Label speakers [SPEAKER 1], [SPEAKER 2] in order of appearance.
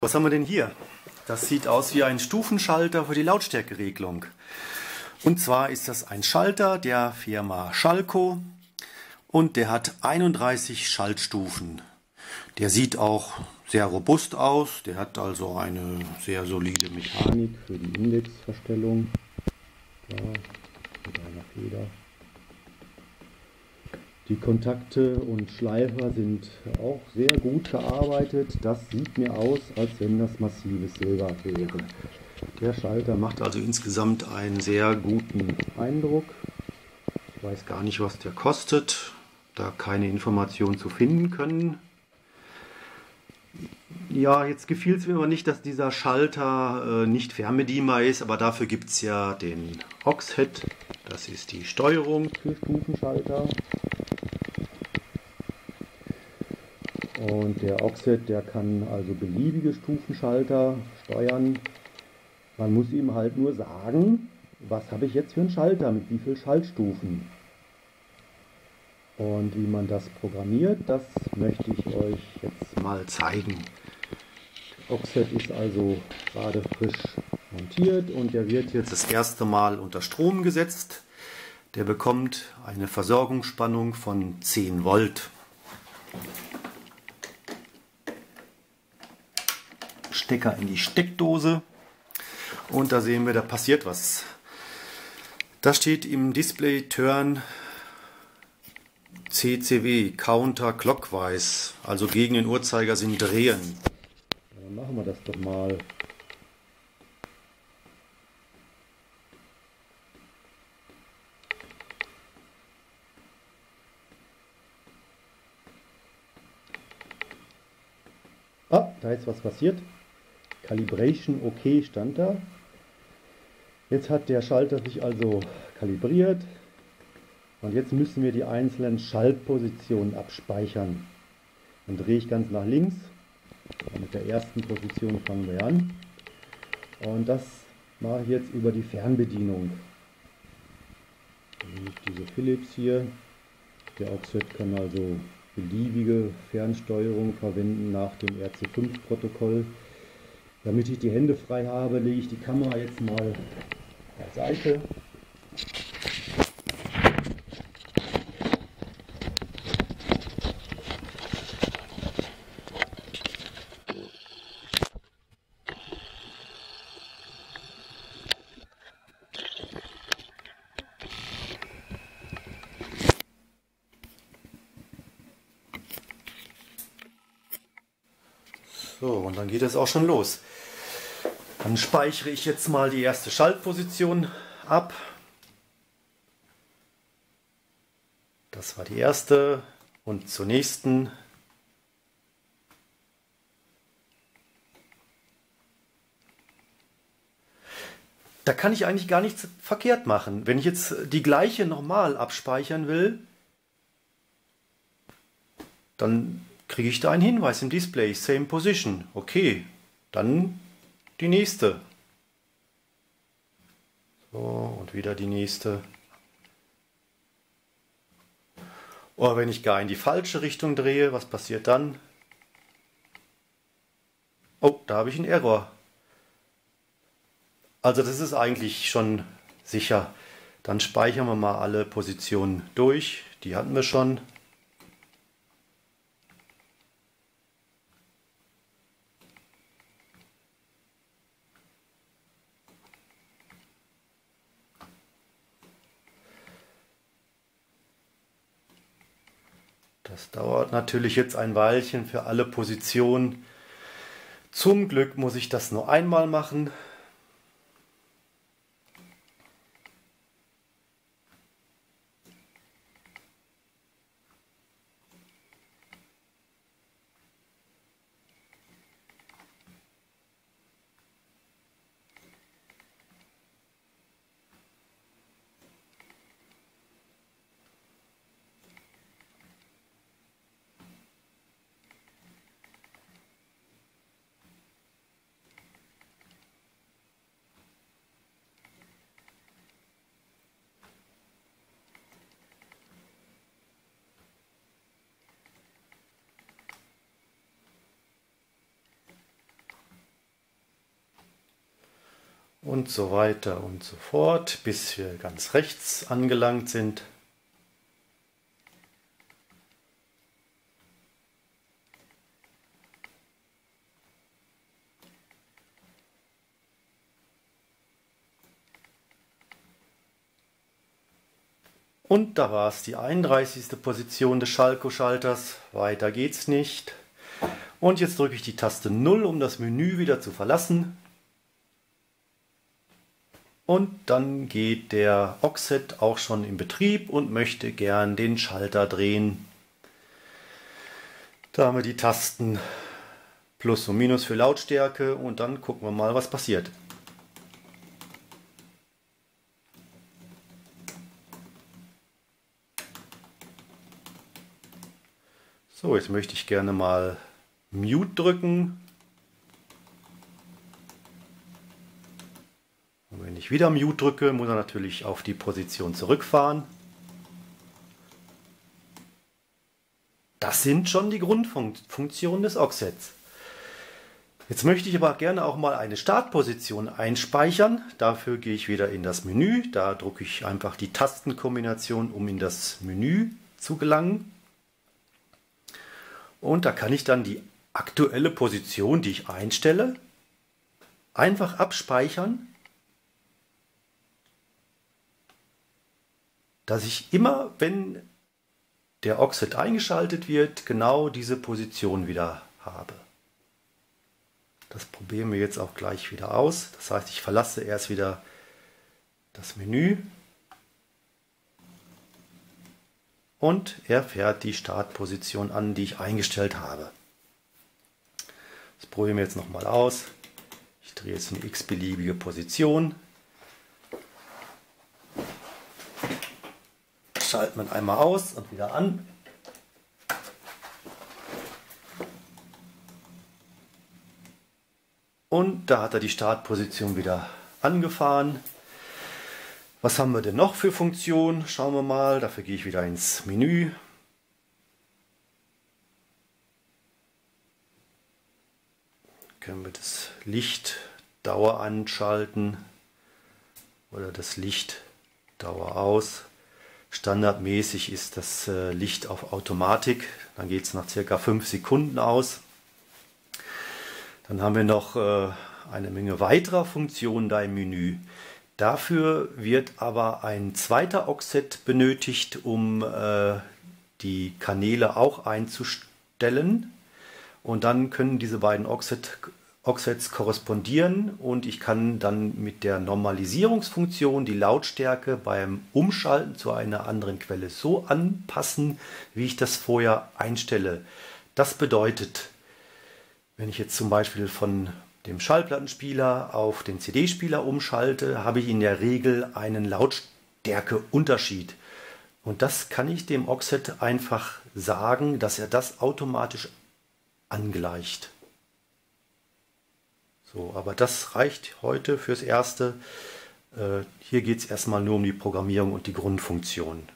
[SPEAKER 1] Was haben wir denn hier? Das sieht aus wie ein Stufenschalter für die Lautstärkeregelung. Und zwar ist das ein Schalter der Firma Schalco und der hat 31 Schaltstufen. Der sieht auch sehr robust aus, der hat also eine sehr solide Mechanik für die Indexverstellung. Da mit einer Feder. Die Kontakte und Schleifer sind auch sehr gut gearbeitet. Das sieht mir aus, als wenn das massives Silber wäre. Der Schalter macht also insgesamt einen sehr guten Eindruck. Ich weiß gar nicht, was der kostet, da keine Informationen zu finden können. Ja, jetzt gefiel es mir aber nicht, dass dieser Schalter nicht fernbedienbar ist, aber dafür gibt es ja den Aux-Head. Das ist die Steuerung für Stufenschalter. Und der Aux-Head, der kann also beliebige Stufenschalter steuern. Man muss ihm halt nur sagen, was habe ich jetzt für einen Schalter, mit wie vielen Schaltstufen. Und wie man das programmiert, das möchte ich euch jetzt mal zeigen. Der Aux-Head ist also gerade frisch montiert und der wird jetzt das erste Mal unter Strom gesetzt. Der bekommt eine Versorgungsspannung von 10 Volt. Stecker in die Steckdose und da sehen wir, da passiert was. Da steht im Display Turn CCW, Counter Clockwise, also gegen den Uhrzeigersinn drehen. Ja, dann machen wir das doch mal. Ah, da ist was passiert. Calibration OK stand da. Jetzt hat der Schalter sich also kalibriert und jetzt müssen wir die einzelnen Schaltpositionen abspeichern. Dann drehe ich ganz nach links. Mit der ersten Position fangen wir an. Und das mache ich jetzt über die Fernbedienung. Dann nehme ich diese Philips hier. Der Aux-Head kann also beliebige Fernsteuerung verwenden nach dem RC5-Protokoll. Damit ich die Hände frei habe, lege ich die Kamera jetzt mal beiseite. So, und dann geht es auch schon los. Dann speichere ich jetzt mal die erste Schaltposition ab. Das war die erste und zur nächsten. Da kann ich eigentlich gar nichts verkehrt machen. Wenn ich jetzt die gleiche nochmal abspeichern will, dann kriege ich da einen Hinweis im Display, Same Position. Okay, dann die nächste. So, und wieder die nächste. Oder wenn ich gar in die falsche Richtung drehe, was passiert dann? Oh, da habe ich einen Error. Also das ist eigentlich schon sicher. Dann speichern wir mal alle Positionen durch. Die hatten wir schon. Das dauert natürlich jetzt ein Weilchen für alle Positionen. Zum Glück muss ich das nur einmal machen. Und so weiter und so fort, bis wir ganz rechts angelangt sind. Und da war es die 31. Position des Schalco-Schalters. Weiter geht's nicht. Und jetzt drücke ich die Taste 0, um das Menü wieder zu verlassen. Und dann geht der Oxhead auch schon in Betrieb und möchte gern den Schalter drehen. Da haben wir die Tasten Plus und Minus für Lautstärke und dann gucken wir mal, was passiert. So, jetzt möchte ich gerne mal Mute drücken. Und wenn ich wieder Mute drücke, muss er natürlich auf die Position zurückfahren. Das sind schon die Grundfunktionen des Oxheads. Jetzt möchte ich aber gerne auch mal eine Startposition einspeichern. Dafür gehe ich wieder in das Menü. Da drücke ich einfach die Tastenkombination, um in das Menü zu gelangen. Und da kann ich dann die aktuelle Position, die ich einstelle, einfach abspeichern, dass ich immer, wenn der Oxhead eingeschaltet wird, genau diese Position wieder habe. Das probieren wir jetzt auch gleich wieder aus. Das heißt, ich verlasse erst wieder das Menü und er fährt die Startposition an, die ich eingestellt habe. Das probieren wir jetzt nochmal aus. Ich drehe jetzt eine x-beliebige Position. Schaltet man einmal aus und wieder an. Und da hat er die Startposition wieder angefahren. Was haben wir denn noch für Funktionen? Schauen wir mal. Dafür gehe ich wieder ins Menü. Können wir das Licht Dauer anschalten oder das Licht Dauer aus. Standardmäßig ist das Licht auf Automatik. Dann geht es nach ca. 5 Sekunden aus. Dann haben wir noch eine Menge weiterer Funktionen da im Menü. Dafür wird aber ein zweiter Oxhead benötigt, um die Kanäle auch einzustellen. Und dann können diese beiden Oxheads korrespondieren und ich kann dann mit der Normalisierungsfunktion die Lautstärke beim Umschalten zu einer anderen Quelle so anpassen, wie ich das vorher einstelle. Das bedeutet, wenn ich jetzt zum Beispiel von dem Schallplattenspieler auf den CD-Spieler umschalte, habe ich in der Regel einen Lautstärkeunterschied. Und das kann ich dem Oxhead einfach sagen, dass er das automatisch angleicht. So, aber das reicht heute fürs Erste. Hier geht es erstmal nur um die Programmierung und die Grundfunktion.